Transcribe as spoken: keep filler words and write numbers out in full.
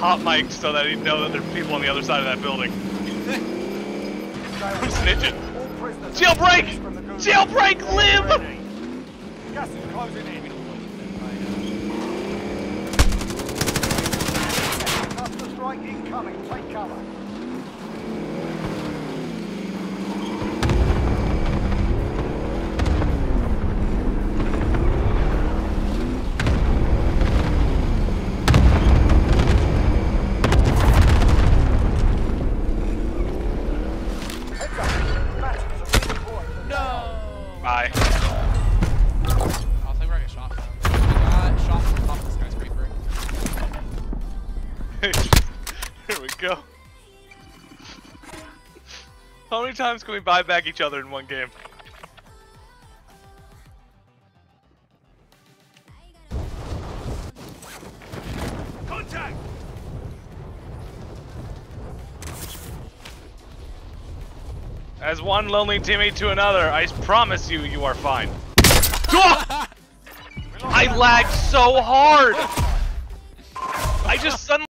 hot mic so that he'd know that there's people on the other side of that building. I'm snitching. Jailbreak! Jailbreak, live! Gas is closing in. Cluster strike incoming. Take cover. Bye. I'll think we're gonna get shot. Uh, shot from the top of the skyscraper. Here we go. How many times can we buy back each other in one game? Contact! As one lonely teammate to another, I promise you, you are fine. I lagged so hard! I just suddenly